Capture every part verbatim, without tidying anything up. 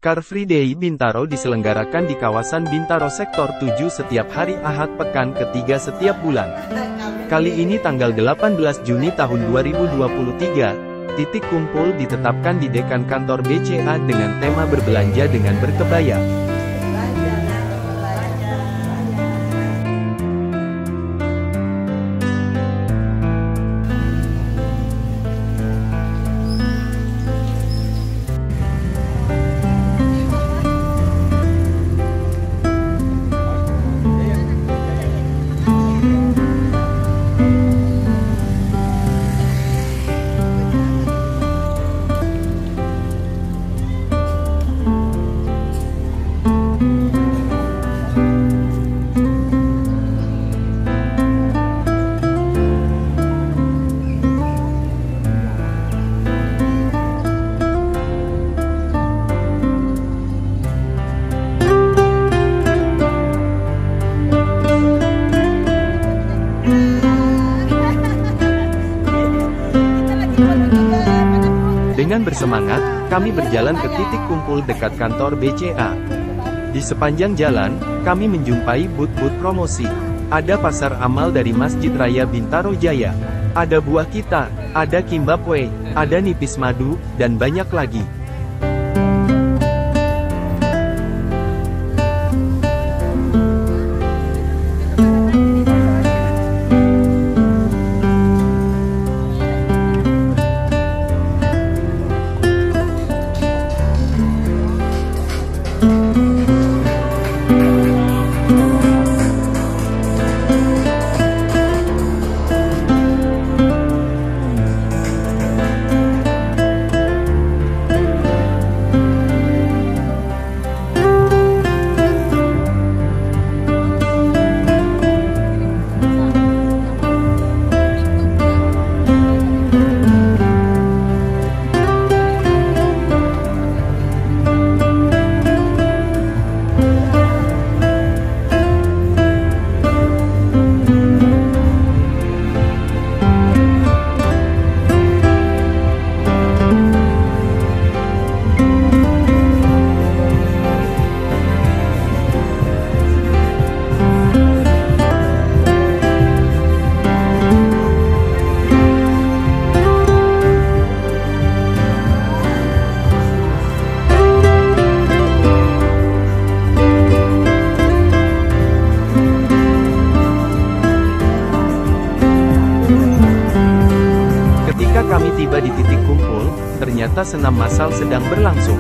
Car Free Day Bintaro diselenggarakan di kawasan Bintaro Sektor tujuh setiap hari Ahad pekan ketiga setiap bulan. Kali ini tanggal delapan belas Juni tahun dua ribu dua puluh tiga, titik kumpul ditetapkan di dekan kantor B C A dengan tema berbelanja dengan berkebaya. Dengan bersemangat, kami berjalan ke titik kumpul dekat kantor B C A. Di sepanjang jalan, kami menjumpai booth-booth promosi. Ada pasar amal dari Masjid Raya Bintaro Jaya. Ada buah kita, ada kimbap kue, ada nipis madu, dan banyak lagi. Ketika kami tiba di titik kumpul, ternyata senam massal sedang berlangsung.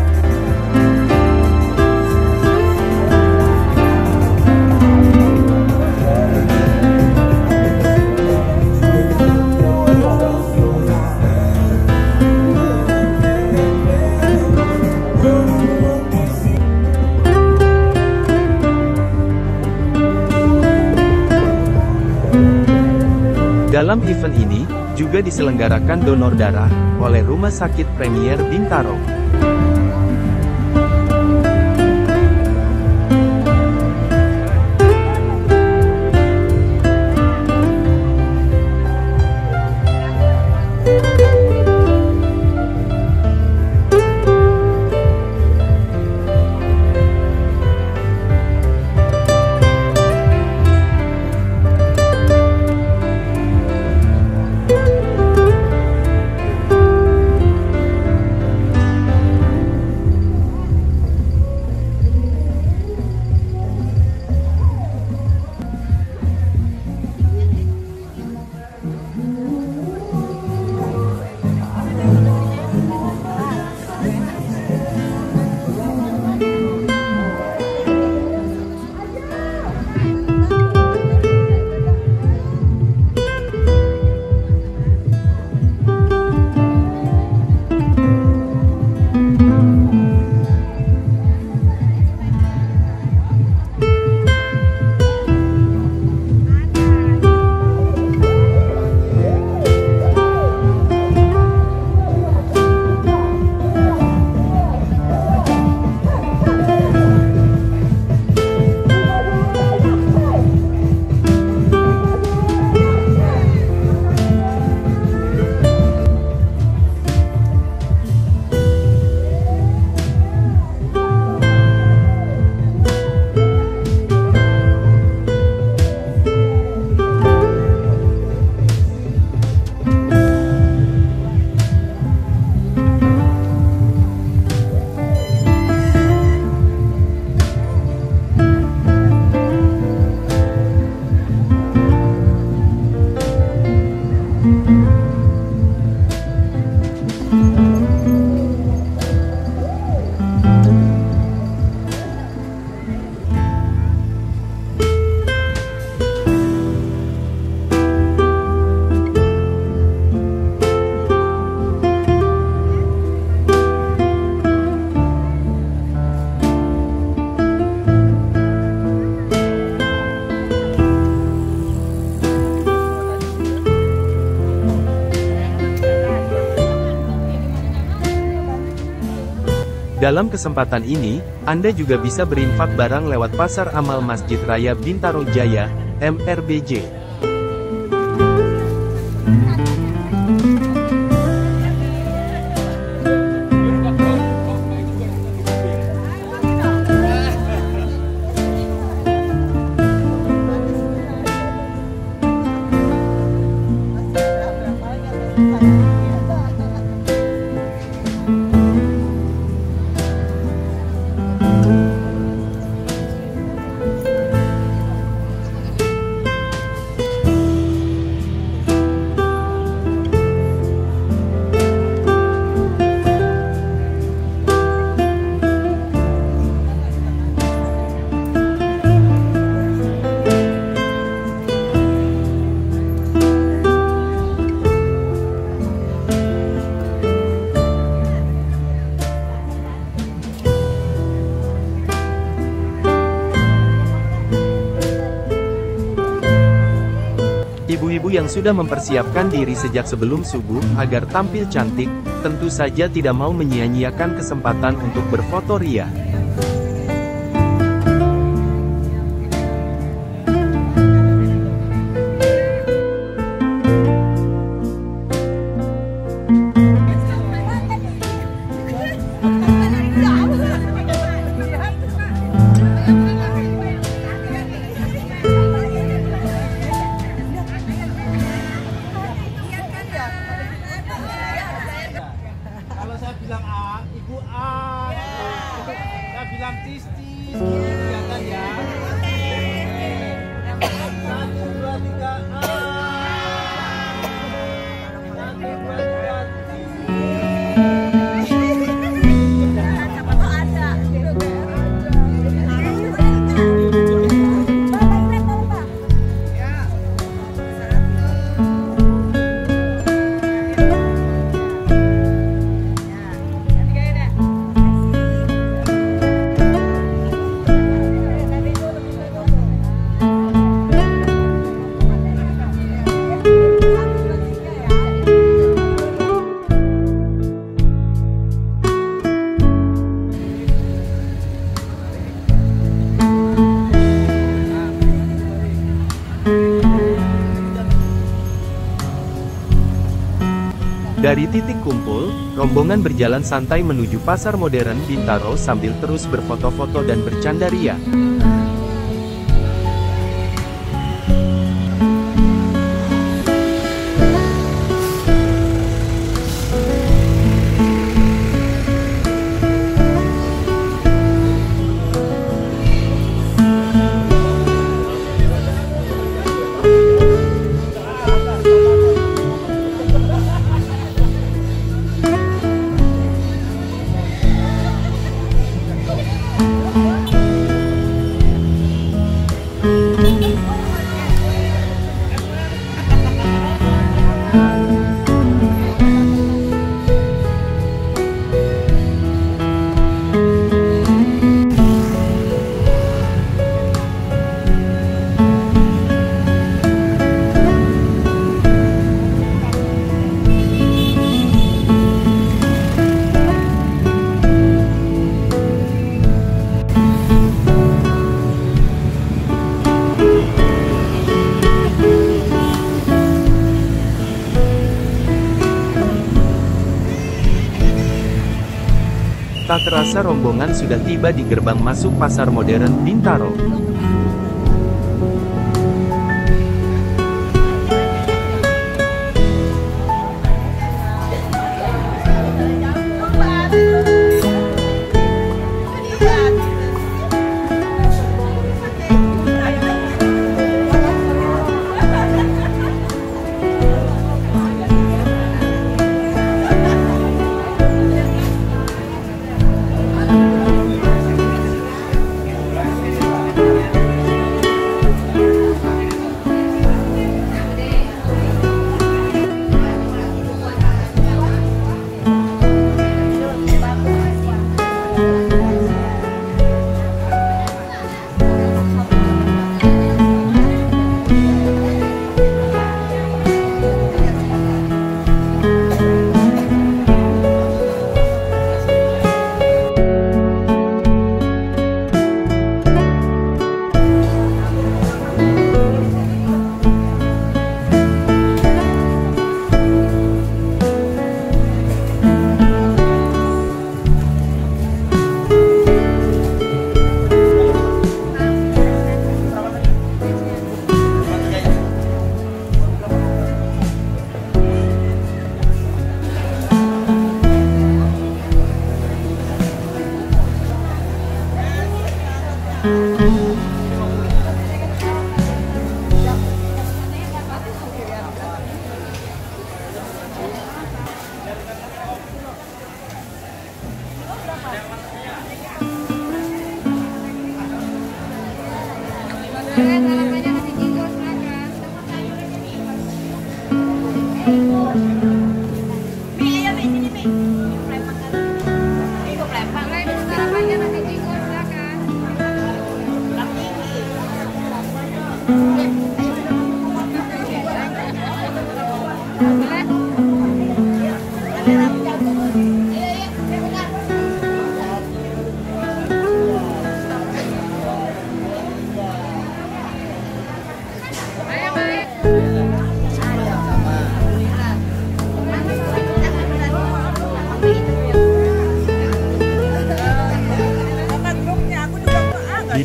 Dalam event ini, juga diselenggarakan donor darah oleh Rumah Sakit Premier Bintaro. Dalam kesempatan ini, Anda juga bisa berinfak barang lewat Pasar Amal Masjid Raya Bintaro Jaya, M R B J. Ibu-ibu yang sudah mempersiapkan diri sejak sebelum subuh agar tampil cantik, tentu saja tidak mau menyia-nyiakan kesempatan untuk berfoto ria. Kalau saya bilang A, ibu A. Saya bilang tis-tis, kelihatan ya. Satu, dua, tiga, A. Satu, dua, tiga, Dari titik kumpul, rombongan berjalan santai menuju pasar modern Bintaro sambil terus berfoto-foto dan bercanda ria. Tak terasa rombongan sudah tiba di gerbang masuk pasar modern Bintaro.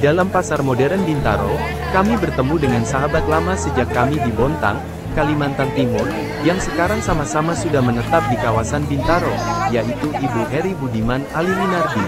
dalam pasar modern Bintaro, kami bertemu dengan sahabat lama sejak kami di Bontang, Kalimantan Timur, yang sekarang sama-sama sudah menetap di kawasan Bintaro, yaitu Ibu Heri Budiman Aliminardi.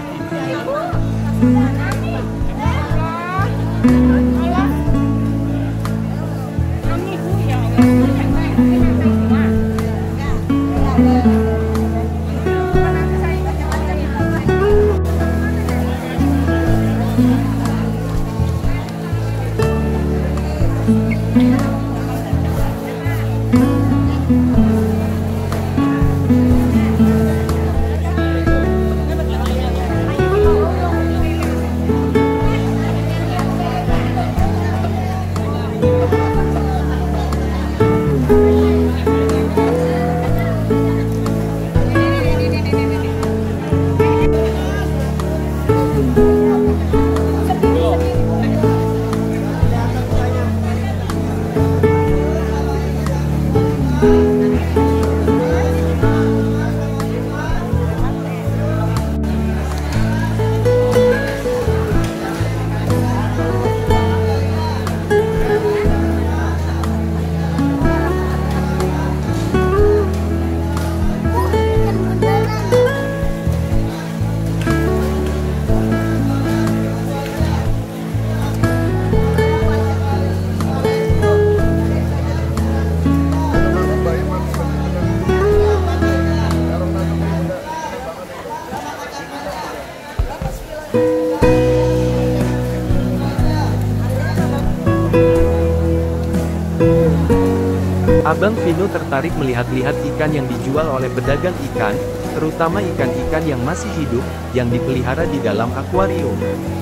Abang Vino tertarik melihat-lihat ikan yang dijual oleh pedagang ikan, terutama ikan-ikan yang masih hidup, yang dipelihara di dalam akuarium.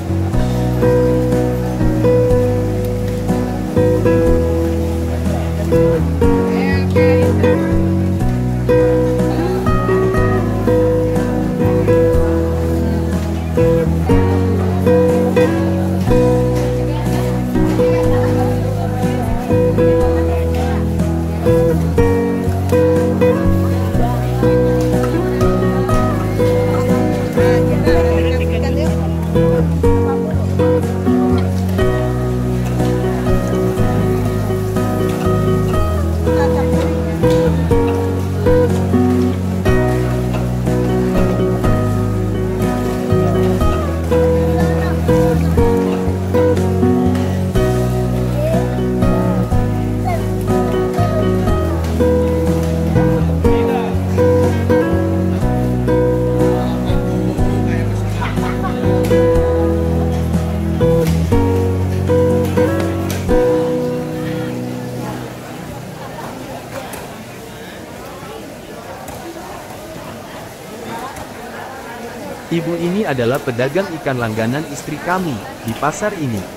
Ibu ini adalah pedagang ikan langganan istri kami, di pasar ini.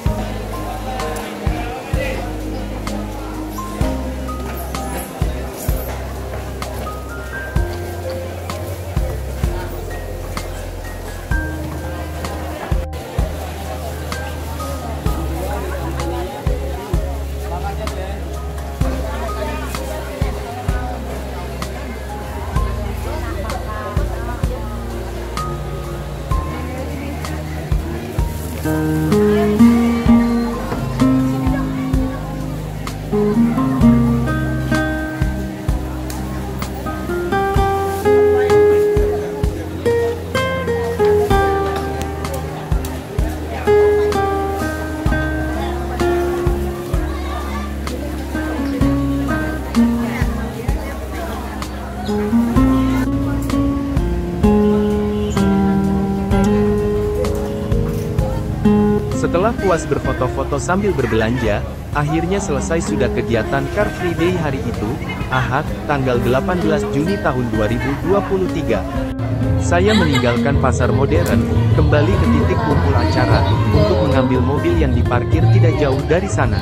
Setelah puas berfoto-foto sambil berbelanja, akhirnya selesai sudah kegiatan Car Free Day hari itu, Ahad, tanggal delapan belas Juni tahun dua ribu dua puluh tiga. Saya meninggalkan pasar modern, kembali ke titik kumpul acara, untuk mengambil mobil yang diparkir tidak jauh dari sana.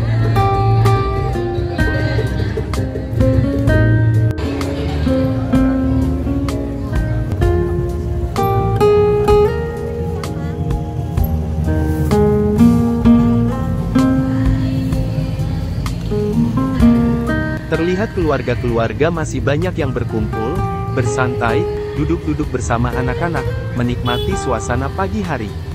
Terlihat keluarga-keluarga masih banyak yang berkumpul, bersantai, duduk-duduk bersama anak-anak, menikmati suasana pagi hari.